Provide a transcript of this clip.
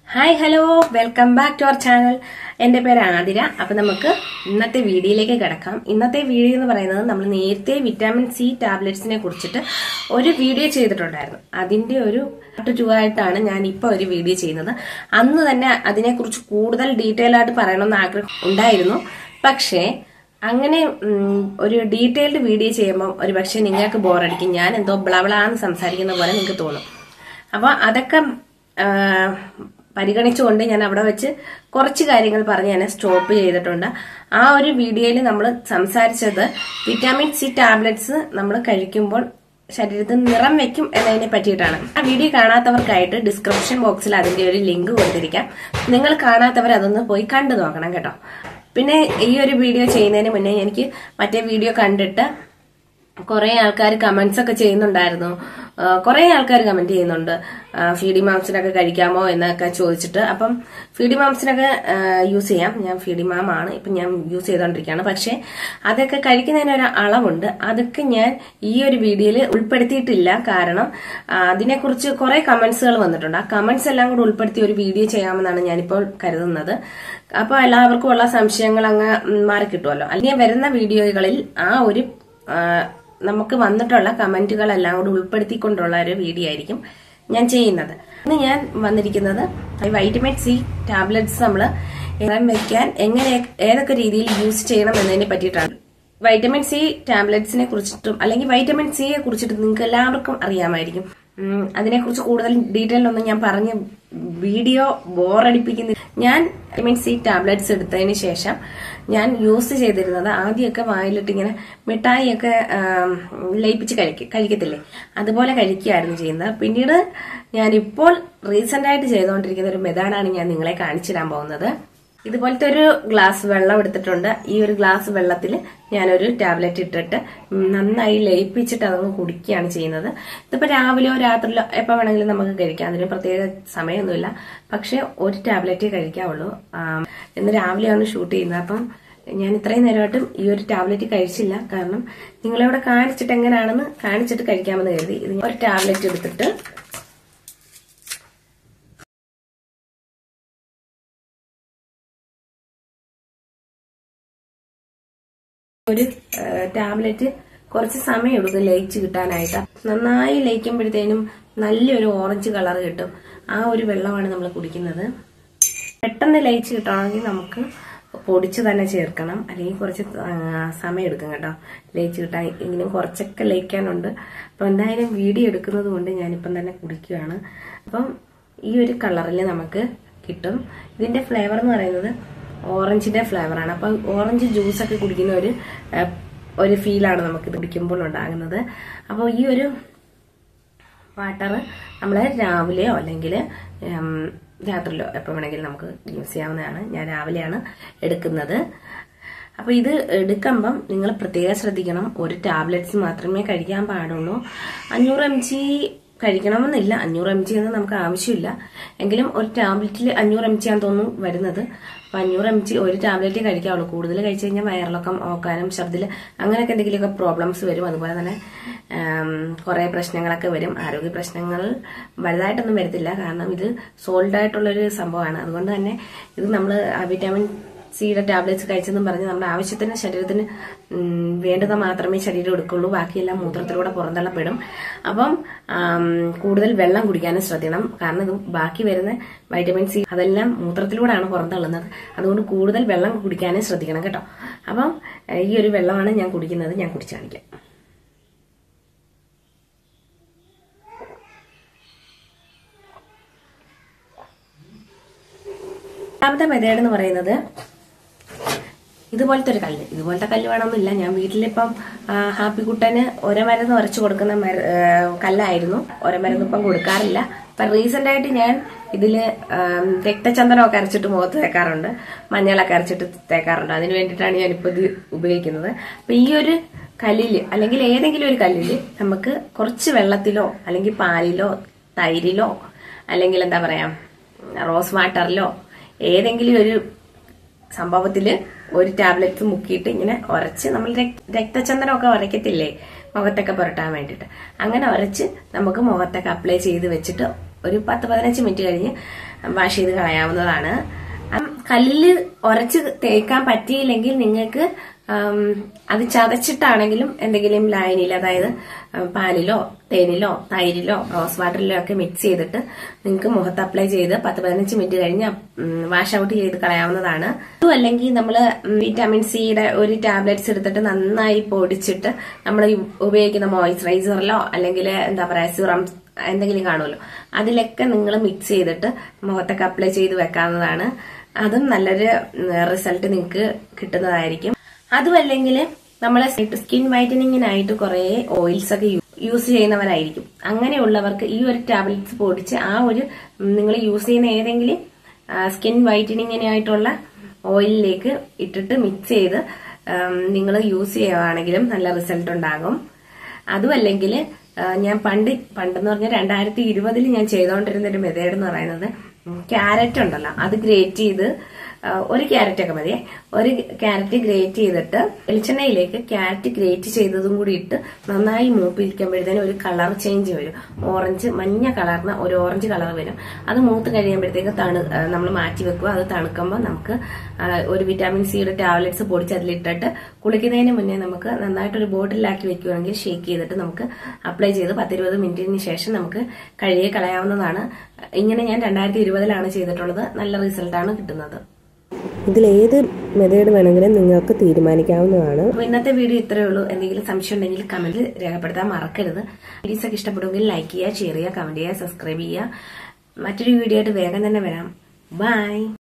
Hi hello welcome back to our channel. എന്റെ പേര് ആതിര. അപ്പൊ നമുക്ക് ഇന്നത്തെ വീഡിയോയിലേക്ക് കിടക്കാം. ഇന്നത്തെ വീഡിയോ എന്ന് പറയുന്നത് നമ്മൾ നേരത്തെ വിറ്റാമിൻ സി ടാബ്ലറ്റ്സിനെ കുറിച്ചിട്ട് ഒരു വീഡിയോ ചെയ്തിട്ടുണ്ടായിരുന്നു. അതിന്റെ ഒരു പാർട്ട് 2 ആയിട്ടാണ് ഞാൻ ഇപ്പൊ ഒരു വീഡിയോ ചെയ്യുന്നത്. അന്ന് തന്നെ അതിനെക്കുറിച്ച് കൂടുതൽ ഡീറ്റെയിൽ ആയിട്ട് പറയണമെന്ന് ആഗ്രഹം ഉണ്ടായിരുന്നു. പക്ഷേ അങ്ങനെ ഒരു ഡീറ്റെയിൽഡ് വീഡിയോ ചെയ്യുമ്പോൾ ഒരു പക്ഷെ നിങ്ങൾക്ക് ബോറടിക്കും. ഞാൻ എന്തോ ബ്ലബ്ലാന്ന് സംസാരിക്കുന്ന പോലെ നിങ്ങൾക്ക് തോന്നും. അപ്പൊ അതൊക്കെ പരിഗണിച്ചുകൊണ്ട് ഞാൻ അവിടെ വെച്ച് കുറച്ച് കാര്യങ്ങൾ പറഞ്ഞ് ഞാൻ സ്റ്റോപ്പ് ചെയ്തിട്ടുണ്ട്. ആ ഒരു വീഡിയോയിൽ നമ്മൾ സംസാരിച്ചത് വിറ്റാമിൻ സി ടാബ്ലറ്റ്സ് നമ്മൾ കഴിക്കുമ്പോൾ ശരീരത്തിൽ നിറം വെക്കും എന്നതിനെ പറ്റിയിട്ടാണ്. ആ വീഡിയോ കാണാത്തവർക്കായിട്ട് ഡിസ്ക്രിപ്ഷൻ ബോക്സിൽ അതിന്റെ ഒരു ലിങ്ക് കൊടുത്തിരിക്കാം. നിങ്ങൾ കാണാത്തവർ അതൊന്ന് പോയി കണ്ടു നോക്കണം കേട്ടോ. പിന്നെ ഈ ഒരു വീഡിയോ ചെയ്യുന്നതിന് മുന്നേ എനിക്ക് മറ്റേ വീഡിയോ കണ്ടിട്ട് കുറെ ആൾക്കാർ കമന്റ്സ് ഒക്കെ ചെയ്യുന്നുണ്ടായിരുന്നു. കുറെ ആൾക്കാർ കമന്റ് ചെയ്യുന്നുണ്ട് ഫീഡി മാംസിനൊക്കെ കഴിക്കാമോ എന്നൊക്കെ ചോദിച്ചിട്ട്. അപ്പം ഫീഡി മാംസിനൊക്കെ യൂസ് ചെയ്യാം. ഞാൻ ഫീഡി മാം ആണ് ഇപ്പൊ ഞാൻ യൂസ് ചെയ്തോണ്ടിരിക്കുകയാണ്. പക്ഷെ അതൊക്കെ കഴിക്കുന്നതിനൊരു അളവുണ്ട്. അതൊക്കെ ഞാൻ ഈ ഒരു വീഡിയോയിൽ ഉൾപ്പെടുത്തിയിട്ടില്ല. കാരണം അതിനെക്കുറിച്ച് കുറെ കമന്റ്സുകൾ വന്നിട്ടുണ്ട്. ആ കമന്റ്സ് എല്ലാം കൂടെ ഉൾപ്പെടുത്തി ഒരു വീഡിയോ ചെയ്യാമെന്നാണ് ഞാനിപ്പോൾ കരുതുന്നത്. അപ്പൊ എല്ലാവർക്കും ഉള്ള സംശയങ്ങൾ അങ്ങ് മാറി കിട്ടുമല്ലോ. അല്ലെങ്കിൽ വരുന്ന വീഡിയോകളിൽ ആ ഒരു നമുക്ക് വന്നിട്ടുള്ള കമന്റുകളെല്ലാം കൂടി ഉൾപ്പെടുത്തിക്കൊണ്ടുള്ള ഒരു വീഡിയോ ആയിരിക്കും ഞാൻ ചെയ്യുന്നത്. ഇന്ന് ഞാൻ വന്നിരിക്കുന്നത് വൈറ്റമിൻ സി ടാബ്ലറ്റ്സ് നമ്മൾ വെക്കാൻ എങ്ങനെ ഏതൊക്കെ രീതിയിൽ യൂസ് ചെയ്യണം എന്നതിനെ പറ്റിയിട്ടാണ്. വൈറ്റമിൻ സി ടാബ്ലറ്റ്സിനെ കുറിച്ചിട്ടും അല്ലെങ്കിൽ വൈറ്റമിൻ സിയെ കുറിച്ചിട്ടും നിങ്ങൾക്ക് എല്ലാവർക്കും അറിയാമായിരിക്കും. അതിനെക്കുറിച്ച് കൂടുതൽ ഡീറ്റെയിൽ ഒന്നും ഞാൻ പറഞ്ഞ് വീഡിയോ ബോറടിപ്പിക്കുന്നില്ല. ഞാൻ വൈറ്റമിൻ സി ടാബ്ലറ്റ്സ് എടുത്തതിന് ശേഷം ഞാൻ യൂസ് ചെയ്തിരുന്നത് ആദ്യമൊക്കെ വായിലിട്ട് ഇങ്ങനെ മിഠായിയൊക്കെ ലയിപ്പിച്ച് കഴിക്കത്തില്ലേ, അതുപോലെ കഴിക്കുകയായിരുന്നു ചെയ്യുന്നത്. പിന്നീട് ഞാനിപ്പോൾ റീസെന്റ് ആയിട്ട് ചെയ്തുകൊണ്ടിരിക്കുന്ന ഒരു മെത്തേഡാണ് ഞാൻ നിങ്ങളെ കാണിച്ചിടാൻ പോകുന്നത്. ഇതുപോലത്തെ ഒരു ഗ്ലാസ് വെള്ളം എടുത്തിട്ടുണ്ട്. ഈ ഒരു ഗ്ലാസ് വെള്ളത്തിൽ ഞാനൊരു ടാബ്ലറ്റ് ഇട്ടിട്ട് നന്നായി ലയിപ്പിച്ചിട്ട് അതങ്ങ് കുടിക്കുകയാണ് ചെയ്യുന്നത്. ഇതിപ്പോ രാവിലെയോ രാത്രിയിലോ എപ്പോ വേണമെങ്കിലും നമുക്ക് കഴിക്കാം. അതിന് പ്രത്യേക സമയമൊന്നുമില്ല. പക്ഷെ ഒരു ടാബ്ലറ്റേ കഴിക്കാവുള്ളൂ. ഇന്ന് രാവിലെയാണ് ഷൂട്ട് ചെയ്യുന്നത്. അപ്പം ഞാൻ ഇത്രയും നേരമായിട്ടും ഈ ഒരു ടാബ്ലറ്റ് കഴിച്ചില്ല. കാരണം നിങ്ങളിവിടെ കാണിച്ചിട്ട് എങ്ങനെയാണെന്ന് കാണിച്ചിട്ട് കഴിക്കാമെന്ന് കരുതി ഒരു ടാബ്ലറ്റ് എടുത്തിട്ട് ഒരു ടാബ്ലറ്റ് കുറച്ച് സമയം എടുക്കും ലയിച്ച് കിട്ടാനായിട്ട്. നന്നായി ലയിക്കുമ്പോഴത്തേനും നല്ലൊരു ഓറഞ്ച് കളർ കിട്ടും. ആ ഒരു വെള്ളമാണ് നമ്മൾ കുടിക്കുന്നത്. പെട്ടെന്ന് ലയിച്ച് കിട്ടണമെങ്കിൽ നമുക്ക് പൊടിച്ച് തന്നെ ചേർക്കണം. അല്ലെങ്കിൽ കുറച്ച് സമയം എടുക്കും കേട്ടോ ലയിച്ച് കിട്ടാൻ. എങ്കിലും കുറച്ചൊക്കെ ലയിക്കാനുണ്ട്. അപ്പൊ എന്തായാലും വീഡിയോ എടുക്കുന്നത് കൊണ്ട് ഞാനിപ്പം തന്നെ കുടിക്കുകയാണ്. അപ്പം ഈ ഒരു കളറിൽ നമുക്ക് കിട്ടും. ഇതിന്റെ ഫ്ലേവർ എന്ന് പറയുന്നത് ഓറഞ്ചിന്റെ ഫ്ലേവറാണ്. അപ്പൊ ഓറഞ്ച് ജ്യൂസ് ഒക്കെ കുടിക്കുന്ന ഒരു ഫീലാണ് നമുക്ക് കുടിക്കുമ്പോൾ ഉണ്ടാകുന്നത്. അപ്പോൾ ഈ ഒരു വാട്ടർ നമ്മൾ രാവിലെയോ അല്ലെങ്കിൽ രാത്രിയിലോ എപ്പോൾ വേണമെങ്കിലും നമുക്ക് യൂസ് ചെയ്യാവുന്നതാണ്. ഞാൻ രാവിലെയാണ് എടുക്കുന്നത്. അപ്പൊ ഇത് എടുക്കുമ്പം നിങ്ങൾ പ്രത്യേകം ശ്രദ്ധിക്കണം. ഒരു ടാബ്ലറ്റ്സ് മാത്രമേ കഴിക്കാൻ പാടുള്ളൂ. 500 mg കഴിക്കണമെന്നില്ല. 500 mg ഒന്നും നമുക്ക് ആവശ്യമില്ല. എങ്കിലും ഒരു ടാബ്ലറ്റിൽ 500 mg ആണെന്ന് തോന്നുന്നു വരുന്നത്. അപ്പൊ 500 mg ഒരു ടാബ്ലറ്റ് കഴിക്കാവുള്ളൂ. കൂടുതൽ കഴിച്ചു കഴിഞ്ഞാൽ വയറിളക്കം, ഓക്കാനം, ഛർദിൽ അങ്ങനെയൊക്കെ എന്തെങ്കിലുമൊക്കെ പ്രോബ്ലംസ് വരും. അതുപോലെ തന്നെ കുറെ പ്രശ്നങ്ങളൊക്കെ വരും. ആരോഗ്യ പ്രശ്നങ്ങൾ വലുതായിട്ടൊന്നും വരത്തില്ല. കാരണം ഇത് സോൾഡ് ആയിട്ടുള്ളൊരു സംഭവമാണ്. അതുകൊണ്ട് തന്നെ ഇത് നമ്മൾ വിറ്റാമിൻ സിയുടെ ടാബ്ലറ്റ്സ് കഴിച്ചെന്നും പറഞ്ഞ് നമ്മുടെ ആവശ്യത്തിന് ശരീരത്തിന് വേണ്ടത് മാത്രമേ ശരീരം എടുക്കുള്ളൂ. ബാക്കിയെല്ലാം മൂത്രത്തിലൂടെ പുറന്തള്ളപ്പെടും. അപ്പം കൂടുതൽ വെള്ളം കുടിക്കാനും ശ്രദ്ധിക്കണം. കാരണം ഇത് ബാക്കി വരുന്ന വൈറ്റമിൻ സി അതെല്ലാം മൂത്രത്തിലൂടെയാണ് പുറന്തള്ളുന്നത്. അതുകൊണ്ട് കൂടുതൽ വെള്ളം കുടിക്കാനും ശ്രദ്ധിക്കണം കേട്ടോ. അപ്പം ഈ ഒരു വെള്ളമാണ് ഞാൻ കുടിക്കുന്നത്. ഞാൻ കുടിച്ചു കാണിക്കാം. രണ്ടാമത്തെ മെത്തേഡ് എന്ന് പറയുന്നത് ഇതുപോലത്തെ ഒരു കല്ല്. ഇതുപോലത്തെ കല്ല് വേണമെന്നില്ല. ഞാൻ വീട്ടിലിപ്പം ഹാപ്പിക്കുട്ടന് ഒരമരുന്ന് ഉരച്ചു കൊടുക്കുന്ന കല്ലായിരുന്നു. ഒരമരുന്ന് ഇപ്പം കൊടുക്കാറില്ല. അപ്പൊ റീസെന്റ് ആയിട്ട് ഞാൻ ഇതില് രക്തചന്ദനമൊക്കെ അരച്ചിട്ട് മുഖത്ത് തേക്കാറുണ്ട്. മഞ്ഞളൊക്കെ അരച്ചിട്ട് തേക്കാറുണ്ട്. അതിന് വേണ്ടിയിട്ടാണ് ഞാനിപ്പോ ഇത് ഉപയോഗിക്കുന്നത്. അപ്പൊ ഈ ഒരു കല്ലില് അല്ലെങ്കിൽ ഏതെങ്കിലും ഒരു കല്ലില് നമുക്ക് കുറച്ച് വെള്ളത്തിലോ അല്ലെങ്കിൽ പാലിലോ തൈരിലോ അല്ലെങ്കിൽ എന്താ പറയാ റോസ് വാട്ടറിലോ ഏതെങ്കിലും ഒരു സംഭവത്തില് ഒരു ടാബ്ലറ്റ് മുക്കിയിട്ട് ഇങ്ങനെ ഉരച്ച് നമ്മൾ രക്തചന്ദനമൊക്കെ ഉരയ്ക്കത്തില്ലേ മുഖത്തൊക്കെ പുരട്ടാൻ വേണ്ടിയിട്ട്, അങ്ങനെ ഉരച്ച് നമുക്ക് മുഖത്തൊക്കെ അപ്ലൈ ചെയ്ത് വെച്ചിട്ട് ഒരു 10-15 മിനിറ്റ് കഴിഞ്ഞ് വാഷ് ചെയ്ത് കളയാവുന്നതാണ്. കല്ലില് ഉരച്ച് തേക്കാൻ പറ്റിയില്ലെങ്കിൽ നിങ്ങൾക്ക് അത് ചതച്ചിട്ടാണെങ്കിലും എന്തെങ്കിലും ലായനിയിൽ, അതായത് പാലിലോ തേനിലോ തൈരിലോ റോസ് വാട്ടറിലോ ഒക്കെ മിക്സ് ചെയ്തിട്ട് നിങ്ങൾക്ക് മുഖത്ത് അപ്ലൈ ചെയ്ത് 10-15 മിനിറ്റ് കഴിഞ്ഞ് വാഷ് ഔട്ട് ചെയ്ത് കളയാവുന്നതാണ്. അതും അല്ലെങ്കിൽ നമ്മൾ വിറ്റാമിൻ സിയുടെ ഒരു ടാബ്ലറ്റ്സ് എടുത്തിട്ട് നന്നായി പൊടിച്ചിട്ട് നമ്മൾ ഉപയോഗിക്കുന്ന മോയ്സ്ചറൈസറിലോ അല്ലെങ്കിൽ എന്താ പറയാ സിറം എന്തെങ്കിലും കാണുമല്ലോ, അതിലൊക്കെ നിങ്ങൾ മിക്സ് ചെയ്തിട്ട് മുഖത്തൊക്കെ അപ്ലൈ ചെയ്ത് വെക്കാവുന്നതാണ്. അതും നല്ലൊരു റിസൾട്ട് നിങ്ങൾക്ക് കിട്ടുന്നതായിരിക്കും. അതുമല്ലെങ്കിൽ നമ്മളെ സ്കിൻ വൈറ്റനിങ്ങിനായിട്ട് കുറെ ഓയിൽസ് ഒക്കെ യൂസ് ചെയ്യുന്നവരായിരിക്കും. അങ്ങനെയുള്ളവർക്ക് ഈ ഒരു ടാബ്ലറ്റ്സ് പൊടിച്ച് ആ ഒരു നിങ്ങൾ യൂസ് ചെയ്യുന്ന ഏതെങ്കിലും സ്കിൻ വൈറ്റനിങ്ങിനായിട്ടുള്ള ഓയിലിലേക്ക് ഇട്ടിട്ട് മിക്സ് ചെയ്ത് നിങ്ങൾ യൂസ് ചെയ്യുകയാണെങ്കിലും നല്ല റിസൾട്ട് ഉണ്ടാകും. അതുമല്ലെങ്കിൽ ഞാൻ പണ്ടെന്ന് പറഞ്ഞാൽ 2020 ഞാൻ ചെയ്തുകൊണ്ടിരുന്ന ഒരു മെത്തേഡ് എന്ന് പറയുന്നത് ക്യാരറ്റ് ഉണ്ടല്ലോ, അത് ഗ്രേറ്റ് ചെയ്ത്, ഒരു ക്യാരറ്റ് ഒക്കെ മതിയെ, ഒരു ക്യാരറ്റ് ഗ്രേറ്റ് ചെയ്തിട്ട് വെളിച്ചെണ്ണയിലേക്ക് ക്യാരറ്റ് ഗ്രേറ്റ് ചെയ്തതും കൂടി ഇട്ട് നന്നായി മൂപ്പിരിക്കുമ്പോഴത്തേനും ഒരു കളർ ചേഞ്ച് വരും. ഓറഞ്ച് മഞ്ഞ കളറിന് ഒരു ഓറഞ്ച് കളർ വരും. അത് മൂത്ത് കഴിയുമ്പോഴത്തേക്ക് നമ്മൾ മാറ്റി വെക്കുക. അത് തണുക്കുമ്പോൾ നമുക്ക് ഒരു വിറ്റാമിൻ സിയുടെ ടാബ്ലറ്റ്സ് പൊടിച്ച് അതിലിട്ടിട്ട് കുളിക്കുന്നതിന് മുന്നേ നമുക്ക് നന്നായിട്ടൊരു ബോട്ടിലാക്കി വെക്കുകയാണെങ്കിൽ ഷേക്ക് ചെയ്തിട്ട് നമുക്ക് അപ്ലൈ ചെയ്ത് 10-20 മിനിറ്റിന് ശേഷം നമുക്ക് കഴുകി കളയാവുന്നതാണ്. ഇങ്ങനെ ഞാൻ 2020 ചെയ്തിട്ടുള്ളത്. നല്ല റിസൾട്ടാണ് കിട്ടുന്നത്. ഇതിലേത് മെത്തേഡ് വേണമെങ്കിലും നിങ്ങൾക്ക് തീരുമാനിക്കാവുന്നതാണ്. ഇന്നത്തെ വീഡിയോ ഇത്രയേ ഉള്ളൂ. എന്തെങ്കിലും സംശയം ഉണ്ടെങ്കിൽ കമന്റിൽ രേഖപ്പെടുത്താൻ മറക്കരുത്. വീഡിയോസ് ഒക്കെ ഇഷ്ടപ്പെടുമെങ്കിൽ ലൈക്ക് ചെയ്യുക, ഷെയർ ചെയ്യുക, കമന്റ് ചെയ്യുക, സബ്സ്ക്രൈബ് ചെയ്യുക. മറ്റൊരു വീഡിയോ ആയിട്ട് വേഗം തന്നെ വരാം. ബൈ.